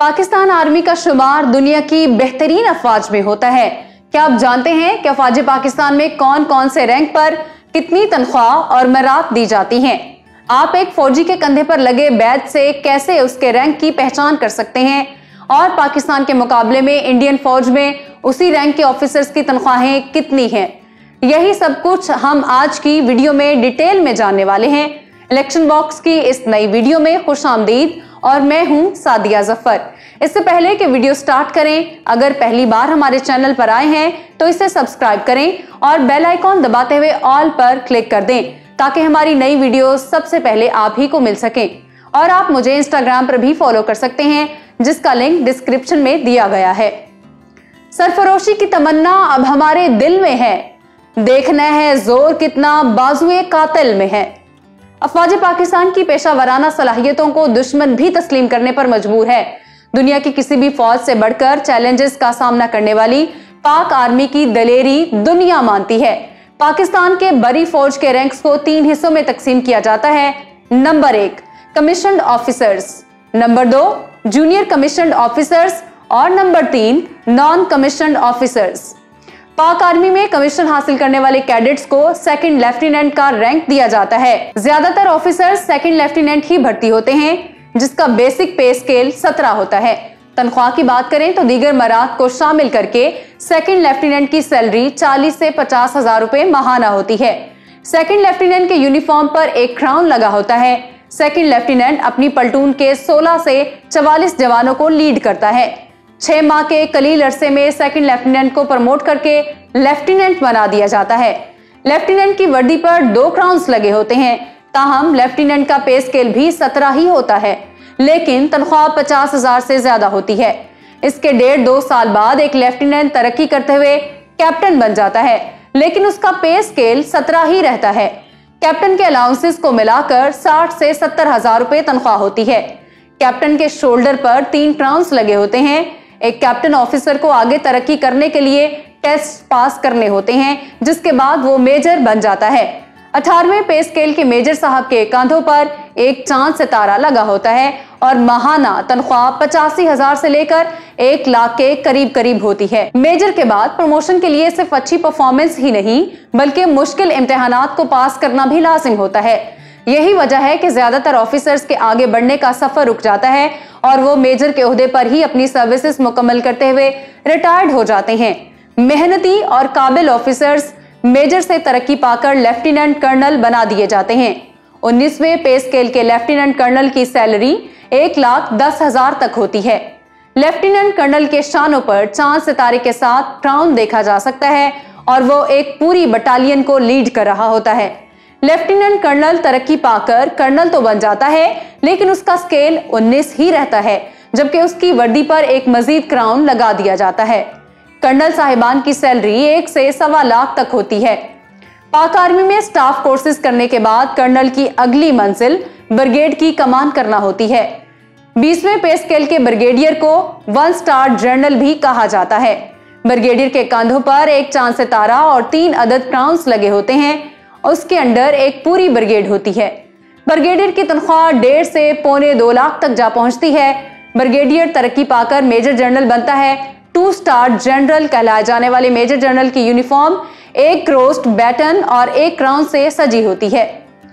Pakistan army का शुमार दुनिया की बेहतरीन अफवाज में होता है। क्या आप जानते हैं कि अफवाज पाकिस्तान में कौन कौन से रैंक पर कितनी तनख्वाह और मरात दी जाती हैं? आप एक फौजी के कंधे पर लगे बैज से कैसे उसके रैंक की पहचान कर सकते हैं? और पाकिस्तान के मुकाबले में इंडियन फौज में उसी रैंक के ऑफिसर्स की तनख्वाहें कितनी हैं? यही सब कुछ हम आज की वीडियो में डिटेल में जानने वाले हैं। इलेक्शन बॉक्स की इस नई वीडियो में खुशामदीद और मैं हूं सादिया जफर। इससे पहले कि वीडियो स्टार्ट करें, अगर पहली बार हमारे चैनल पर आए हैं तो इसे सब्सक्राइब करें और बेल आइकॉन दबाते हुए ऑल पर क्लिक कर दें ताकि हमारी नई वीडियो सबसे पहले आप ही को मिल सके। और आप मुझे इंस्टाग्राम पर भी फॉलो कर सकते हैं जिसका लिंक डिस्क्रिप्शन में दिया गया है। सरफरोशी की तमन्ना अब हमारे दिल में है, देखना है जोर कितना बाजुए कातिल में है। अफवाज पाकिस्तान की पेशावराना सलाहियतों को दुश्मन भी तस्लीम करने पर मजबूर है। दुनिया की किसी भी फौज से बढ़कर चैलेंजेस का सामना करने वाली पाक आर्मी की दलेरी दुनिया मानती है। पाकिस्तान के बड़ी फौज के रैंक्स को 3 हिस्सों में तकसीम किया जाता है। Number 1 commissioned officers, number 2 junior commissioned officers और number 3 non commissioned officers. Pak army में कमीशन हासिल करने वाले कैडेट्स को सेकंड लेफ्टिनेंट का रैंक दिया जाता है। ज्यादातर ऑफिसर्स सेकंड लेफ्टिनेंट ही भर्ती होते हैं जिसका बेसिक पे स्केल 17 होता है। तनख्वाह की बात करें तो दीगर मरात को शामिल करके सेकंड लेफ्टिनेंट की सैलरी 40 से 50 हजार रुपए माहाना होती है। सेकंड लेफ्टिनेंट के यूनिफॉर्म पर एक क्राउन लगा होता है। सेकंड लेफ्टिनेंट अपनी पल्टून के 16 से 44 जवानों को लीड करता है। 6 माह के कलील अरसे में सेकंड लेफ्टिनेंट को प्रमोट करके लेफ्टिनेंट बना दिया जाता है। लेफ्टिनेंट की वर्दी पर 2 क्राउन्स लगे होते हैं। ताहम लेफ्टिनेंट का पे स्केल भी 17 ही होता है, लेकिन तनख्वाह 50 हजार से ज्यादा होती है। इसके 1.5-2 साल बाद एक लेफ्टिनेंट तरक्की करते हुए कैप्टन बन जाता है, लेकिन उसका पे स्केल 17 ही रहता है। कैप्टन के अलाउंसेस को मिलाकर 60 से 70 हजार रुपए तनख्वाह होती है। कैप्टन के शोल्डर पर 3 क्राउन्स लगे होते हैं। एक कैप्टन ऑफिसर को आगे तरक्की करने के लिए टेस्ट पास करने होते हैं, जिसके बाद वो मेजर बन जाता है। 18वें पे स्केल के मेजर साहब के कांधों पर एक चांद सितारा लगा होता है और माहाना तनख्वाह 85 हजार से लेकर 1 लाख के करीब करीब होती है। मेजर के बाद प्रमोशन के लिए सिर्फ अच्छी परफॉर्मेंस ही नहीं बल्कि मुश्किल इम्तिहानात को पास करना भी लाजिम होता है। यही वजह है कि ज्यादातर ऑफिसर्स के आगे बढ़ने का सफर रुक जाता है और वो मेजर के ओहदे पर ही अपनी सर्विसेज मुकम्मल करते हुए रिटायर्ड हो जाते हैं। मेहनती और काबिल ऑफिसर्स मेजर से तरक्की पाकर लेफ्टिनेंट कर्नल बना दिए जाते हैं। 19वें पे स्केल के लेफ्टिनेंट कर्नल की सैलरी 1,10,000 तक होती है। लेफ्टिनेंट कर्नल के शानों पर चांद सितारे के साथ क्राउन देखा जा सकता है और वो एक पूरी बटालियन को लीड कर रहा होता है। लेफ्टिनेंट कर्नल तरक्की पाकर कर्नल तो बन जाता है, लेकिन उसका स्केल 19 ही रहता है, जबकि उसकी वर्दी पर एक मजीद क्राउन लगा दिया जाता है। कर्नल साहिबान की सैलरी 1 से 1.25 लाख तक होती है। पाक आर्मी में स्टाफ कोर्सेज करने के बाद कर्नल की अगली मंजिल ब्रिगेड की कमान करना होती है। 20वें पे स्केल के ब्रिगेडियर को 1 स्टार जनरल भी कहा जाता है। ब्रिगेडियर के कंधों पर एक चांद सितारा और 3 अदद क्राउन्स लगे होते हैं। उसके अंडर एक पूरी ब्रिगेड होती है। ब्रिगेडियर की तनख्वाह 1.5 से 1.25-2 लाख तक जा पहुंचती है। ब्रिगेडियर तरक्की पाकर मेजर जनरल बनता है। 2 स्टार जनरल कहलाए जाने वाले मेजर जनरल की यूनिफॉर्म एक क्रोस्ड बैटन और एक क्राउन से सजी होती है।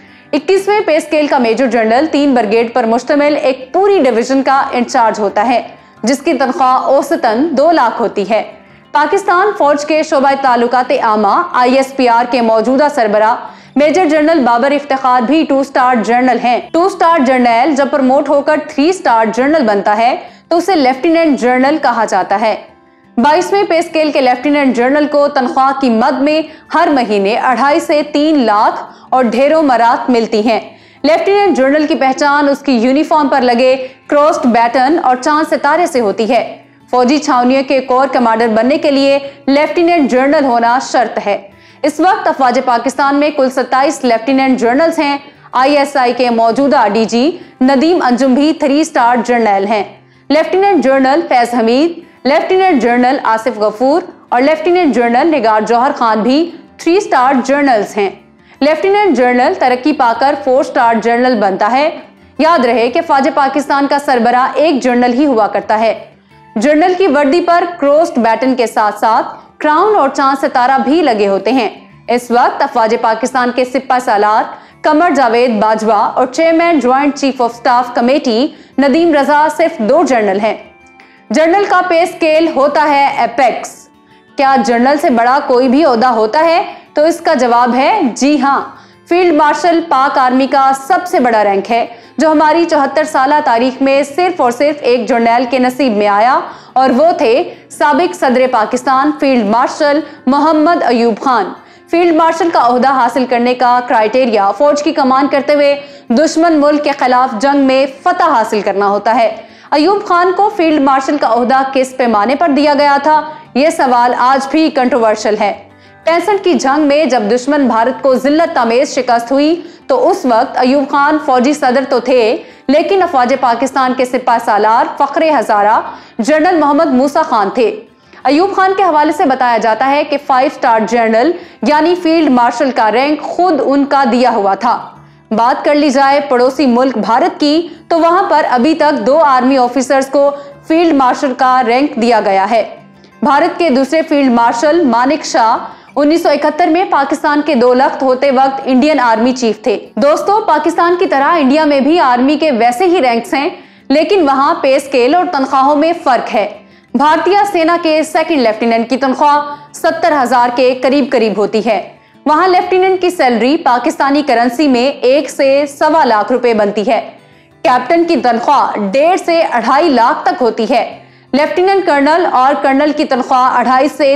21वें पे स्केल का मेजर जनरल 3 ब्रिगेड पर मुश्तमिल एक पूरी डिवीजन का इंचार्ज होता है, जिसकी तनख्वाह औसतन 2 लाख होती है। पाकिस्तान फौज के शोबा ताल्लुकात आमा ISPR के मौजूदा सरबरा मेजर जनरल बाबर इफ्तिखार भी 2 स्टार जनरल हैं। 2 स्टार जनरल जब प्रमोट होकर 3 स्टार जनरल बनता है तो उसे लेफ्टिनेंट जनरल कहा जाता है। 22वें पे स्केल के लेफ्टिनेंट जनरल को तनख्वाह की मद में हर महीने 2.5 से 3 लाख और ढेरों मरात मिलती हैं। लेफ्टिनेंट जनरल की पहचान उसकी यूनिफॉर्म पर लगे क्रॉस्ड बैटन और चांद सितारे से होती है। फौजी छावनियों के कोर कमांडर बनने के लिए लेफ्टिनेंट जनरल होना शर्त है। इस वक्त अफवाज पाकिस्तान में कुल 27 लेफ्टिनेंट जनरल्स हैं। ISI के मौजूदा DG नदीम अंजुम भी 3 स्टार जनरल हैं। Lieutenant general Faiz Hameed, lieutenant general Asif Ghafoor और लेफ्टिनेंट जनरल निगार जौहर खान भी 3 स्टार जनरल्स हैं। लेफ्टिनेंट जनरल तरक्की पाकर 4 स्टार जनरल बनता है। याद रहे कि फौज पाकिस्तान का सरबराह एक जनरल ही हुआ करता है। जनरल की वर्दी पर क्रॉस्ड बैटन के साथ साथ क्राउन और चांद सितारा भी लगे होते हैं। इस वक्त फौज पाकिस्तान के सिपा सालार कमर जावेद बाजवा और chairman joint chief of staff committee Nadeem Raza सिर्फ 2 जनरल हैं। जनरल का पे स्केल होता है एपेक्स। क्या जनरल से बड़ा कोई भी ओहदा होता है? तो इसका जवाब है जी हाँ। फील्ड मार्शल पाक आर्मी का सबसे बड़ा रैंक है, जो हमारी 74 साल तारीख में सिर्फ और सिर्फ एक जर्नैल के नसीब में आया, और वो थे साबिक सदर Pakistan field marshal Mohammad Ayub Khan. Field marshal का ओहदा हासिल करने का क्राइटेरिया फौज की कमान करते हुए दुश्मन मुल्क के खिलाफ जंग में फतह हासिल करना होता है। अयूब खान को फील्ड मार्शल का ओहदा किस पैमाने पर दिया गया था, यह सवाल आज भी कंट्रोवर्शियल है। 65 की जंग में जब दुश्मन भारत को जिल्लत तामेज शिकस्त हुई, तो उस वक्त अयूब खान फौजी सदर तो थे, लेकिन फौज पाकिस्तान के सिपा सालार फखरे हजारा जनरल मोहम्मद मूसा खान थे। अयूब खान के हवाले से बताया जाता है कि 5 स्टार जनरल यानी फील्ड मार्शल का रैंक खुद उनका दिया हुआ था। बात कर ली जाए पड़ोसी मुल्क भारत की, तो वहां पर अभी तक 2 आर्मी ऑफिसर्स को फील्ड मार्शल का रैंक दिया गया है। भारत के दूसरे फील्ड मार्शल मानिक शाह 1971 में पाकिस्तान के 2 लख्त होते वक्त इंडियन आर्मी चीफ थे। दोस्तों, पाकिस्तान की तरह इंडिया में भी आर्मी के वैसे ही रैंक्स हैं, लेकिन वहां पे स्केल और तनख्वाहों में फर्क है। भारतीय सेना के सेकंड लेफ्टिनेंट की तनख्वाह 70,000 के करीब करीब होती है। वहां लेफ्टिनेंट की सैलरी पाकिस्तानी करेंसी में 1 से 1.25 लाख रुपए बनती है। कैप्टन की तनख्वाह 1.5 से 2.5 लाख तक होती है। लेफ्टिनेंट कर्नल और कर्नल की तनख्वाह 2.5 से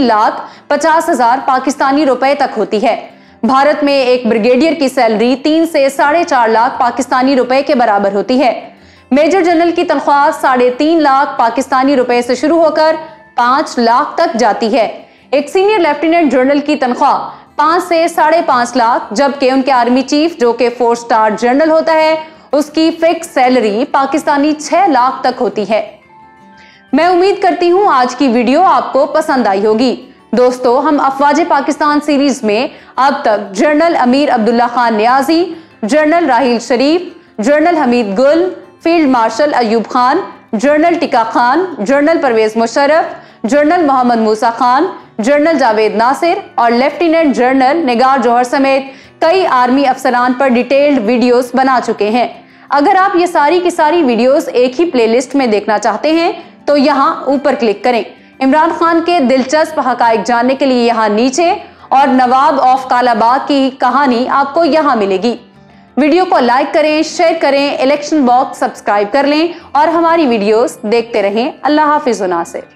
3,50,000 पाकिस्तानी रुपए तक होती है। भारत में एक ब्रिगेडियर की सैलरी 3 से 4.5 लाख पाकिस्तानी रुपए के बराबर होती है। मेजर जनरल की तनख्वाह 3.5 लाख पाकिस्तानी रुपए से शुरू होकर 5 लाख तक जाती है। एक सीनियर लेफ्टिनेंट जनरल की तनख्वाह 5 से 5.5 लाख, जबकि उनके आर्मी चीफ जो कि 4 स्टार जनरल होता है, उसकी फिक्स सैलरी पाकिस्तानी 6 लाख तक होती है। मैं उम्मीद करती हूं आज की वीडियो आपको पसंद आई होगी। दोस्तों, हम अफवाज पाकिस्तान सीरीज में अब तक general Amir Abdullah Khan Niazi, general Raheel Sharif, general Hamid Gul, field marshal Ayub Khan, general Tikka Khan, general Pervez Musharraf, general Mohammad Musa Khan, general Javed Nasir और लेफ्टिनेंट जनरल निगार जौहर समेत कई आर्मी अफसरान पर डिटेल्ड वीडियोस बना चुके हैं। अगर आप ये सारी की सारी वीडियोस एक ही प्लेलिस्ट में देखना चाहते हैं, तो यहाँ ऊपर क्लिक करें। इमरान खान के दिलचस्प हकाइक जानने के लिए यहाँ नीचे, और नवाब ऑफ कालाबाग की कहानी आपको यहाँ मिलेगी। वीडियो को लाइक करें, शेयर करें, इलेक्शन बॉक्स सब्सक्राइब कर लें और हमारी वीडियोस देखते रहें। अल्लाह हाफिज़ व नासिर।